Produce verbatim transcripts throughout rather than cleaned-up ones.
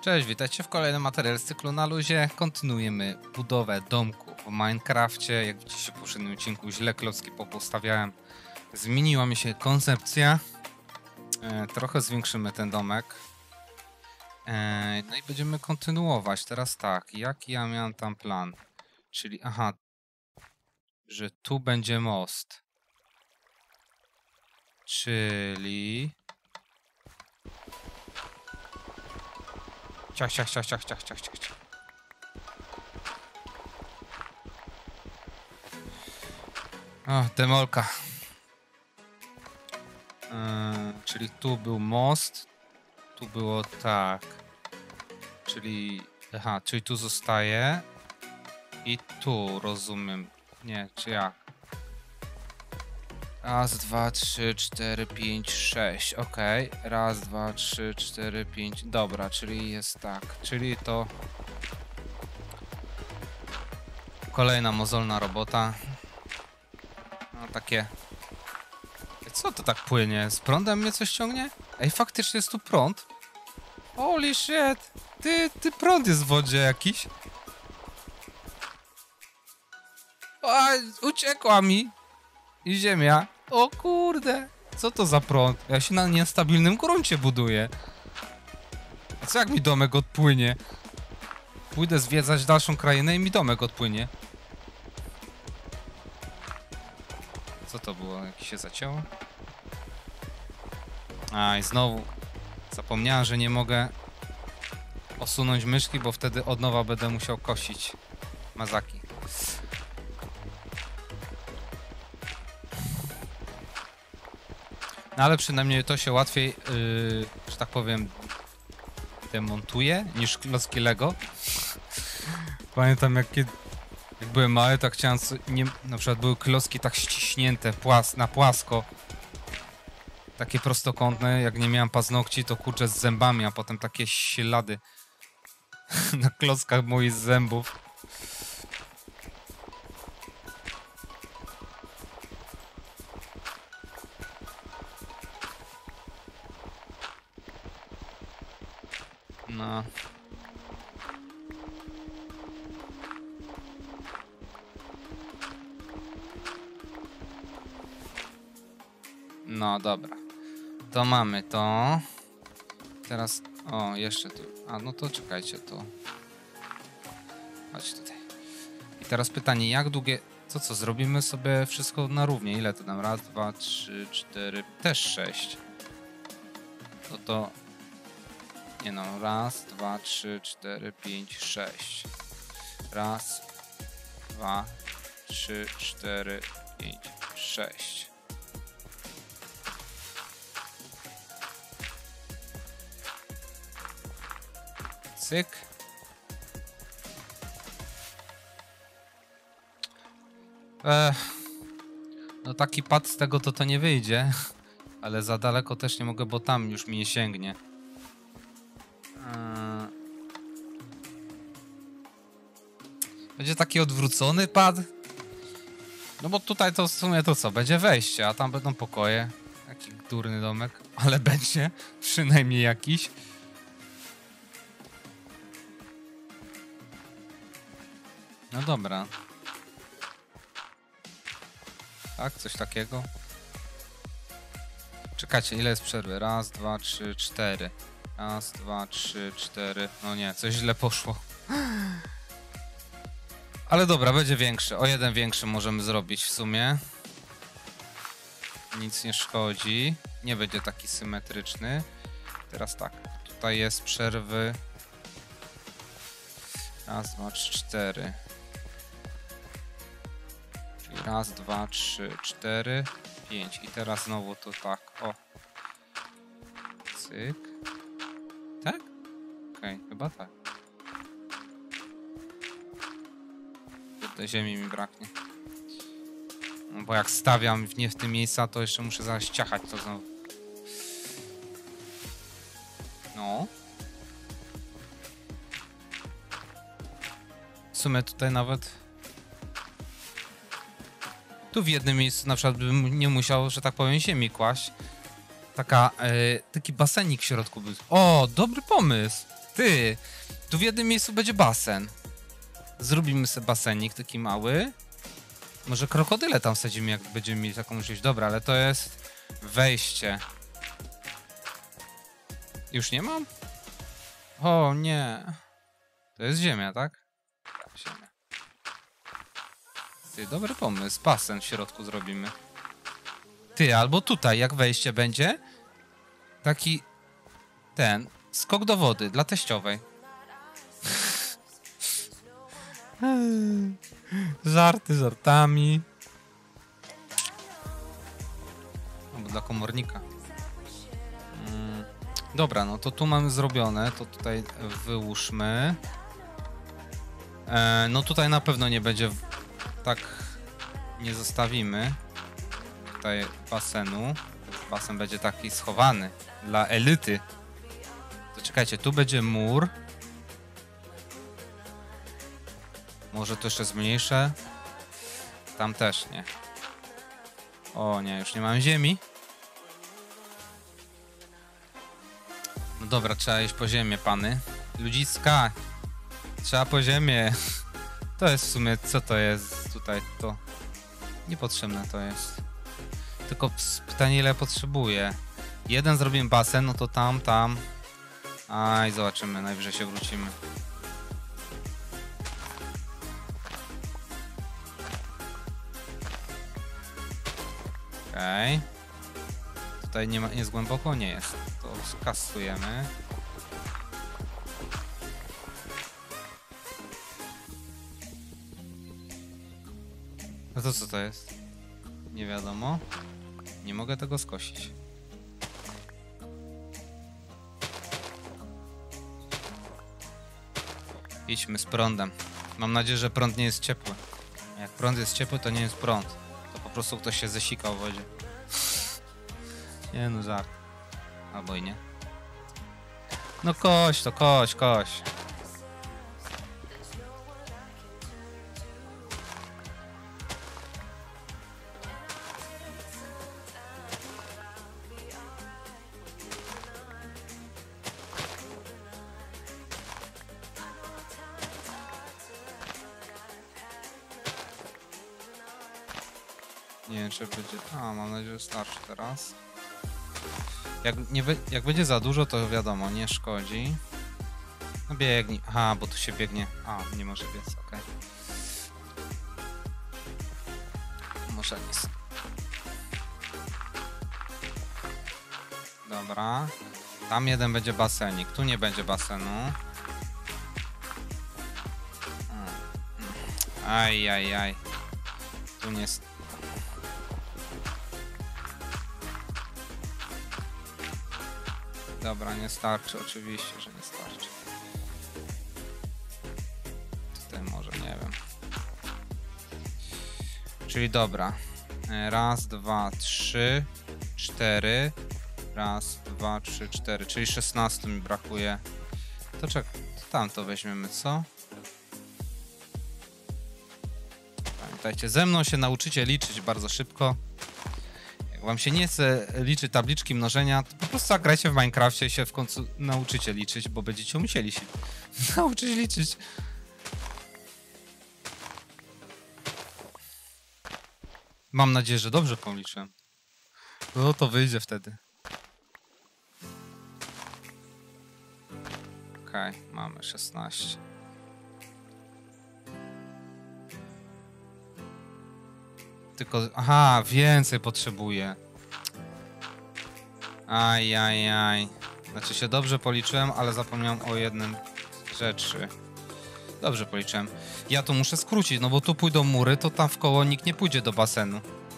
Cześć, witajcie w kolejnym materiale z cyklu Na Luzie. Kontynuujemy budowę domku w Minecrafcie. Jak widzicie w poprzednim odcinku źle klocki popostawiałem. Zmieniła mi się koncepcja. E, trochę zwiększymy ten domek. E, no i będziemy kontynuować. Teraz tak, jaki ja miałem tam plan? Czyli, aha, że tu będzie most. Czyli... Ciach, ciach, ciach, ciach, ciach, ciach, ciach, ciach. O, demolka. Yy, czyli tu był most. Tu było tak. Czyli... Aha, czyli tu zostaje. I tu, rozumiem. Nie, czy jak? Raz, dwa, trzy, cztery, pięć, sześć. Okej. Okay. Raz, dwa, trzy, cztery, pięć. Dobra, czyli jest tak. Czyli to... Kolejna mozolna robota. No takie... Co to tak płynie? Z prądem mnie coś ciągnie? Ej, faktycznie jest tu prąd. Holy shit! Ty, ty prąd jest w wodzie jakiś. A, uciekła mi. I ziemia. O kurde. Co to za prąd? Ja się na niestabilnym gruncie buduję. A co jak mi domek odpłynie? Pójdę zwiedzać dalszą krainę i mi domek odpłynie. Co to było? Jakieś się zacięło? A i znowu zapomniałem, że nie mogę osunąć myszki, bo wtedy od nowa będę musiał kosić mazaki. No ale przynajmniej to się łatwiej, yy, że tak powiem, demontuje niż klocki Lego. Pamiętam jak, kiedy, jak byłem mały, to chciałem, nie, na przykład były klocki tak ściśnięte płas, na płasko. Takie prostokątne, jak nie miałem paznokci, to kurczę z zębami, a potem takie ślady na klockach moich zębów. No. No dobra. To mamy to. Teraz... O, jeszcze tu. A, no to czekajcie, to... Chodź tutaj. I teraz pytanie, jak długie... Co, co? Zrobimy sobie wszystko na równie. Ile to tam? Raz, dwa, trzy, cztery... Też sześć. No to... Nie no, raz, dwa, trzy, cztery, pięć, sześć. Raz, dwa, trzy, cztery, pięć, sześć. Cyk. Ech. No taki pad z tego to to nie wyjdzie. Ale za daleko też nie mogę, bo tam już mi nie sięgnie. Będzie taki odwrócony pad. No bo tutaj to w sumie to co? Będzie wejście, a tam będą pokoje. Taki durny domek. Ale będzie przynajmniej jakiś. No dobra. Tak, coś takiego. Czekajcie, ile jest przerwy? Raz, dwa, trzy, cztery. Raz, dwa, trzy, cztery. No nie, coś źle poszło. Ale dobra, będzie większy. O jeden większy możemy zrobić w sumie. Nic nie szkodzi. Nie będzie taki symetryczny. Teraz tak. Tutaj jest przerwy. Raz, dwa, trzy, cztery. Czyli raz, dwa, trzy, cztery, pięć. I teraz znowu to tak. O. Cyk. Tak? Okej, okay, chyba tak. Kurde, ziemi mi braknie. No bo jak stawiam nie w tym miejsca, to jeszcze muszę zaraz ciachać to znowu. No. W sumie tutaj nawet... Tu w jednym miejscu na przykład bym nie musiał, że tak powiem, ziemi kłaść. Taka, yy, taki basenik w środku był. O, dobry pomysł. Ty, tu w jednym miejscu będzie basen. Zrobimy sobie basenik taki mały. Może krokodyle tam wsadzimy, jak będziemy mieli taką możliwość. Dobra, ale to jest wejście. Już nie mam? O nie. To jest ziemia, tak? Ziemia. Ty, dobry pomysł. Basen w środku zrobimy. Ty, albo tutaj, jak wejście będzie, taki ten, skok do wody dla teściowej. Żarty żartami. Albo dla komornika. Mm. Dobra, no to tu mamy zrobione, to tutaj wyłóżmy. E, no tutaj na pewno nie będzie, tak nie zostawimy tutaj basenu. Basen będzie taki schowany dla elity. To czekajcie, tu będzie mur. Może to jeszcze zmniejszę. Tam też nie. O nie, już nie mam ziemi. No dobra, trzeba iść po ziemię, pany. Ludziska. Trzeba po ziemię. To jest w sumie, co to jest tutaj? To niepotrzebne to jest. Tylko pytanie, ile potrzebuję. Jeden zrobimy basen, no to tam, tam. Aj, zobaczymy, najwyżej się wrócimy. Okej. Okay. Tutaj nie, ma, nie jest głęboko? Nie jest. To skasujemy. No to co to jest? Nie wiadomo. Nie mogę tego skosić. Idźmy z prądem. Mam nadzieję, że prąd nie jest ciepły. Jak prąd jest ciepły, to nie jest prąd. To po prostu ktoś się zesikał w wodzie. Nie no, żart. Albo i nie. No koś, to koś, koś. Nie wiem, czy będzie... A, mam nadzieję, że starczy teraz. Jak, nie, jak będzie za dużo, to wiadomo, nie szkodzi. No biegnij. Aha, bo tu się biegnie. A, nie może biec, okej. Okay. Może nic. Dobra. Tam jeden będzie basenik, tu nie będzie basenu. Aj, aj, aj. Tu nie jest... Dobra, nie starczy, oczywiście, że nie starczy. Tutaj może, nie wiem. Czyli dobra. Raz, dwa, trzy, cztery. Raz, dwa, trzy, cztery. Czyli szesnastu mi brakuje. To czek, to tam to weźmiemy, co? Pamiętajcie, ze mną się nauczycie liczyć bardzo szybko. Wam się nie chce liczyć tabliczki mnożenia, to po prostu zagrajcie w Minecrafcie i się w końcu nauczycie liczyć, bo będziecie musieli się nauczyć liczyć. Mam nadzieję, że dobrze policzę. No to wyjdzie wtedy. Okej, okay, mamy szesnaście. Tylko, aha, więcej potrzebuję. Aj, aj, aj. Znaczy się dobrze policzyłem, ale zapomniałem o jednym rzeczy. Dobrze policzyłem. Ja to muszę skrócić, no bo tu pójdą mury, to tam w koło nikt nie pójdzie do basenu.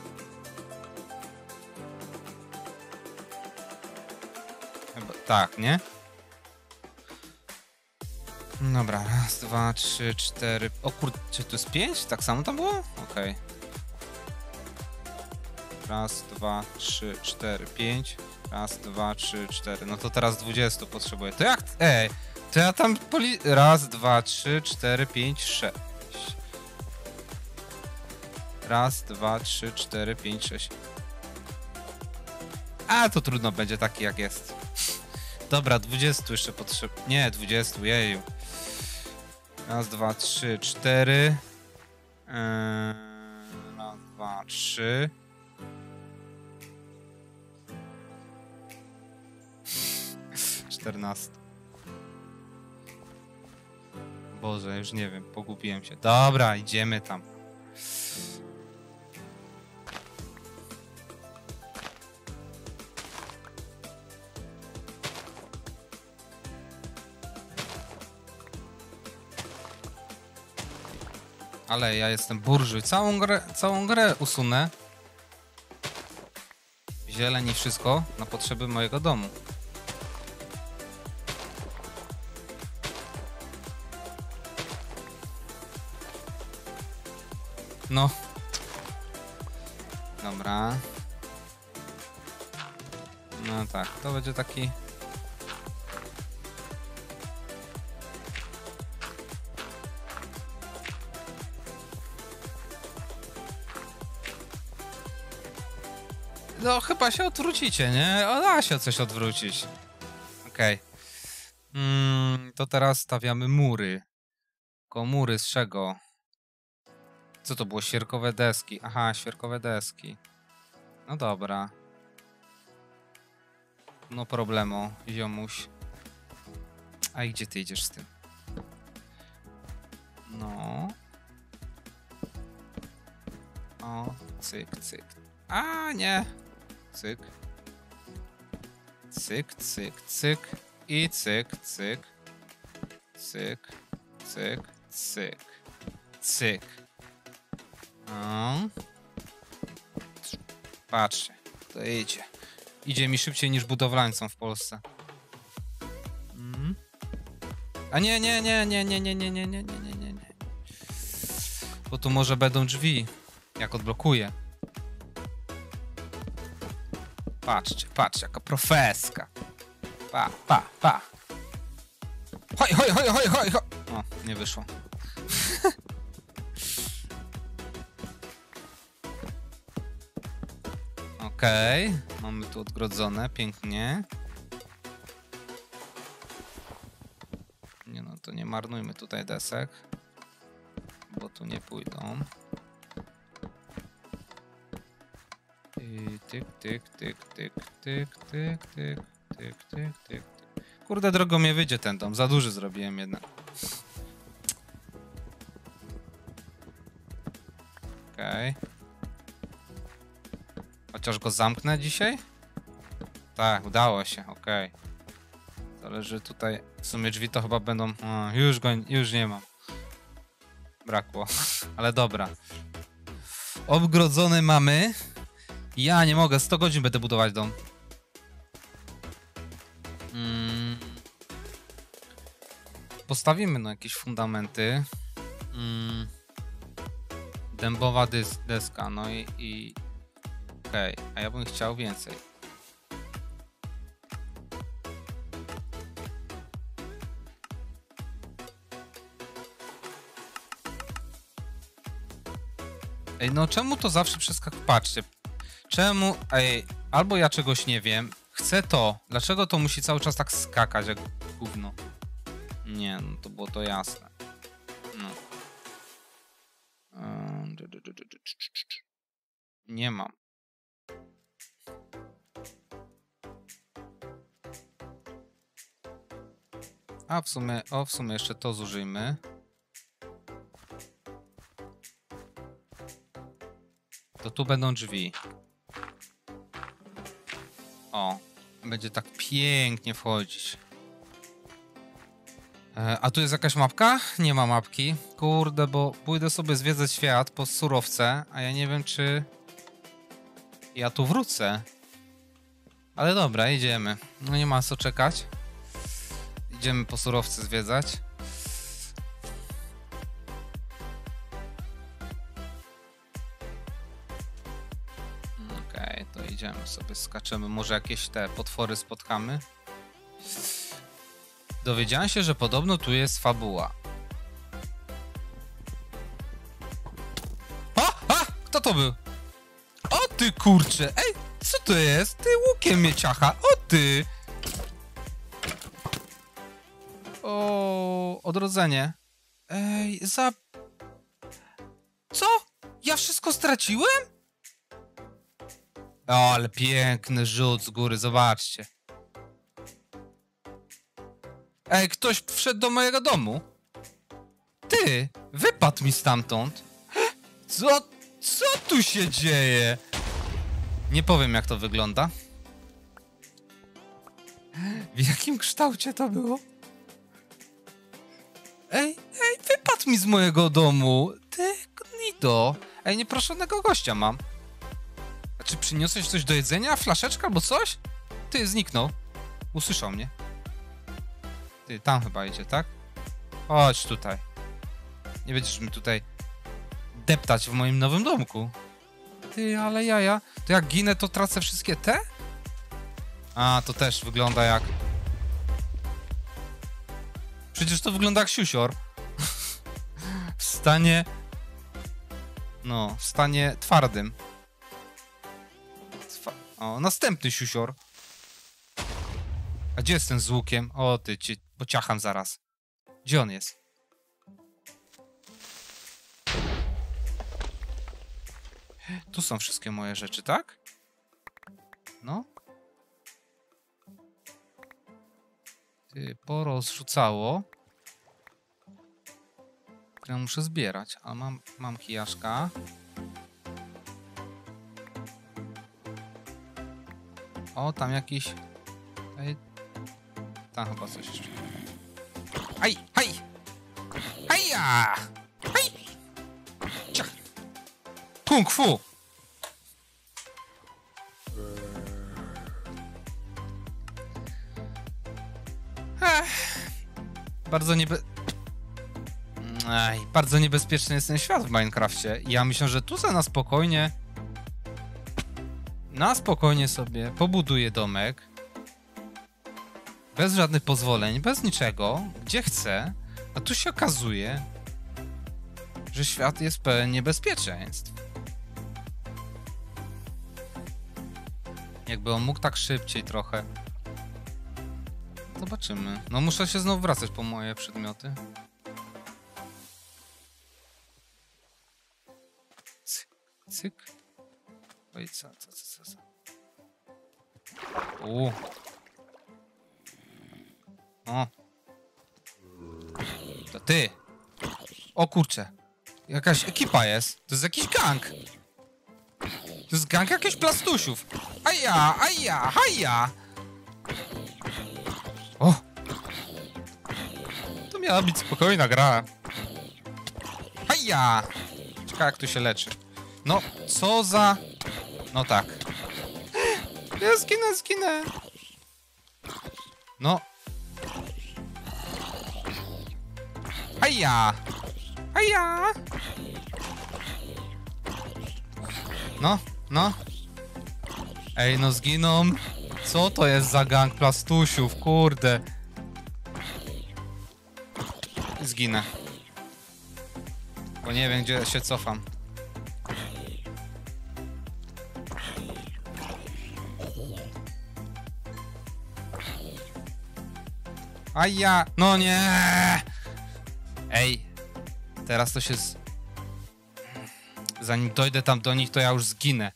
Chyba, tak, nie? Dobra, raz, dwa, trzy, cztery... O kurde, czy to jest pięć? Tak samo tam było? Okej. Okay. Raz, dwa, trzy, cztery, pięć. Raz, dwa, trzy, cztery. No to teraz dwudziestu potrzebuję. To jak... Ej, to ja tam poli... Raz, dwa, trzy, cztery, pięć, sześć. Raz, dwa, trzy, cztery, pięć, sześć. A, to trudno będzie taki jak jest. Dobra, dwudziestu jeszcze potrzeb... Nie, dwudziestu, jeju. Raz, dwa, trzy, cztery. Yy, raz, dwa, trzy. czternaście. Boże, już nie wiem, pogubiłem się. Dobra, idziemy tam. Ale ja jestem burżuj. Całą grę, całą grę usunę. Zieleń i wszystko na potrzeby mojego domu. No. Dobra. No tak, to będzie taki... No chyba się odwrócicie, nie? O, da się coś odwrócić. Okej. Okay. Mm, to teraz stawiamy mury. Tylko mury z czego? Co to było? Świerkowe deski. Aha, świerkowe deski. No dobra. No problemu, ziomuś. A i gdzie ty idziesz z tym? No. O, cyk, cyk. A, nie. Cyk. Cyk, cyk, cyk. I cyk, cyk. Cyk, cyk, cyk. Cyk. No. Patrzcie, to idzie. Idzie mi szybciej niż budowlańcom w Polsce. Mm. A nie, nie, nie, nie, nie, nie, nie, nie, nie, nie, nie, nie. Bo tu może będą drzwi, jak odblokuję. Patrzcie, patrzcie, jaka profeska. Pa, pa, pa. Hoj, hoj, hoj, hoj, hoj, hoj. O, nie wyszło. Okej, okay. Mamy tu odgrodzone, pięknie. Nie no, to nie marnujmy tutaj desek, bo tu nie pójdą. I tyk, tyk, tyk, tyk, tyk, tyk, tyk, tyk, tyk, tyk. Kurde, drogo mnie wyjdzie ten dom, za duży zrobiłem jednak. Okej. Okay. Chociaż go zamknę dzisiaj? Tak, udało się, okej. Okay. Zależy tutaj, w sumie drzwi to chyba będą... O, już go, już nie mam. Brakło, ale dobra. Obgrodzony mamy. Ja nie mogę, sto godzin będę budować dom. Hmm. Postawimy no jakieś fundamenty. Hmm. Dębowa dys deska, no i... i... Okej, okay. A ja bym chciał więcej. Ej, no czemu to zawsze przeskakuje? Patrzcie. Czemu? Ej, albo ja czegoś nie wiem. Chcę to. Dlaczego to musi cały czas tak skakać jak gówno? Nie, no to było to jasne. No. Nie mam. A w sumie, o w sumie jeszcze to zużyjmy. To tu będą drzwi. O, będzie tak pięknie wchodzić. E, a tu jest jakaś mapka? Nie ma mapki. Kurde, bo pójdę sobie zwiedzać świat po surowce, a ja nie wiem, czy ja tu wrócę. Ale dobra, idziemy. No nie ma co czekać. Idziemy po surowce zwiedzać. Okej, okay, to idziemy sobie, skaczemy. Może jakieś te potwory spotkamy. Dowiedziałem się, że podobno tu jest fabuła. A! A! Kto to był? O ty kurcze! Ej! Co to jest? Ty łukiem mnie ciacha! O ty! odrodzenie. Ej, za... Co? Ja wszystko straciłem? O, ale piękny rzut z góry, zobaczcie. Ej, ktoś wszedł do mojego domu. Ty, wypadł mi stamtąd. Co, co tu się dzieje? Nie powiem, jak to wygląda. W jakim kształcie to było? Ej, ej, wypadł mi z mojego domu. Ty, gnido. Ej, nieproszonego gościa mam. A czy przyniosłeś coś do jedzenia? Flaszeczka albo coś? Ty, zniknął. Usłyszał mnie. Ty, tam chyba idzie, tak? Chodź tutaj. Nie będziesz mi tutaj deptać w moim nowym domku. Ty, ale jaja. To jak ginę, to tracę wszystkie te? A, to też wygląda jak... Przecież to wygląda jak siusior. W stanie... No, w stanie twardym. Twa... O, następny siusior. A gdzie jest ten z łukiem? O, ty, ci... pociacham zaraz. Gdzie on jest? Tu są wszystkie moje rzeczy, tak? No. Ty, porozrzucało. Ja muszę zbierać, a mam, mam kijaszka. O, tam jakiś... Ej, tam chyba coś jeszcze. Aj, haj! Haja! Haj! Ciach! Kung fu! Ech, bardzo niebe... Ej, bardzo niebezpieczny jest ten świat w Minecrafcie. Ja myślę, że tu za na spokojnie... Na spokojnie sobie pobuduję domek. Bez żadnych pozwoleń, bez niczego, gdzie chcę. A tu się okazuje, że świat jest pełen niebezpieczeństw. Jakby on mógł tak szybciej trochę. Zobaczymy. No muszę się znowu wracać po moje przedmioty. Cyk, cyk. Oj, co, co, co, co, co. U. O. To ty. O kurczę. Jakaś ekipa jest. To jest jakiś gang. To jest gang jakichś plastusiów. Aja, aja, haja. O. To miała być spokojna gra. Haja. Ciekawe jak tu się leczy. No, co za... No tak. Ja zginę, zginę. No. Haja. Haja. No, no. Ej, no zginą. Co to jest za gang plastusiów, kurde. Zginę. Bo nie wiem, gdzie się cofam. A ja... No nie! Ej. Teraz to się... Z... Zanim dojdę tam do nich, to ja już zginę.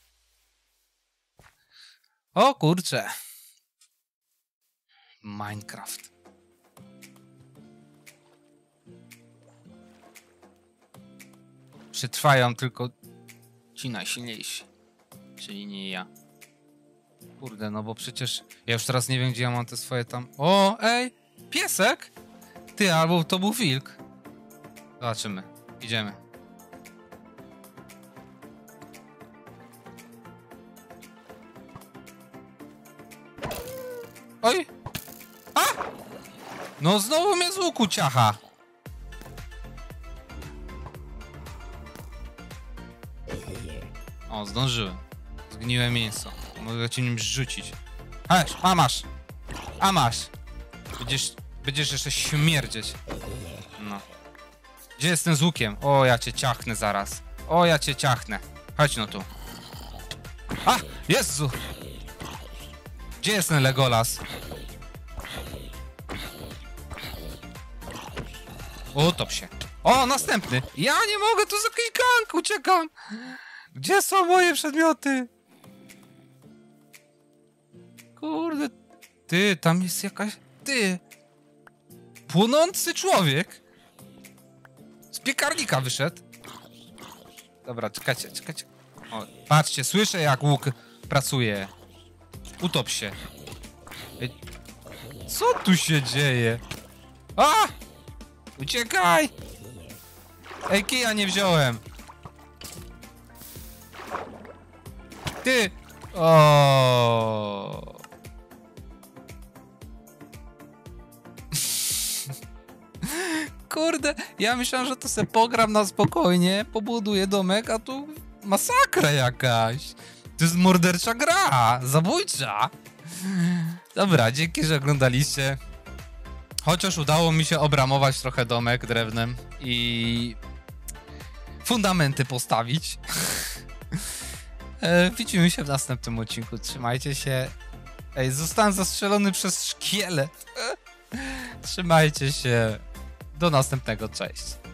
O kurczę. Minecraft. Przetrwają tylko ci najsilniejsi. Czyli nie ja. Kurde, no bo przecież ja już teraz nie wiem, gdzie ja mam te swoje tam... O, ej! Piesek? Ty, albo to był wilk. Zobaczymy. Idziemy. Oj! A! No znowu mnie z łuku ciacha. O, zdążyłem. Zgniłe mięso. Mogę ci nim rzucić. Chodź, a masz. A masz. Będziesz, będziesz jeszcze śmierdzieć. No. Gdzie jestem z łukiem? O, ja cię ciachnę zaraz. O, ja cię ciachnę. Chodź no tu. A! Jezu! Gdzie jest ten Legolas? Utop się. O, następny. Ja nie mogę, tu jest jakiś gang, uciekam. Gdzie są moje przedmioty? Kurde. Ty, tam jest jakaś... Ty. Płonący człowiek. Z piekarnika wyszedł. Dobra, czekajcie, czekajcie. O, patrzcie, słyszę jak łuk pracuje. Utop się. Ej, co tu się dzieje? A! Uciekaj! Ej, kija nie wziąłem. Ty! O. Kurde, ja myślałem, że to se pogram na spokojnie, pobuduję domek, a tu masakra jakaś. To jest mordercza gra, zabójcza. Dobra, dzięki, że oglądaliście. Chociaż udało mi się obramować trochę domek drewnem i fundamenty postawić. e, widzimy się w następnym odcinku. Trzymajcie się. Ej, zostałem zastrzelony przez szkielet. Trzymajcie się. Do następnego. Cześć.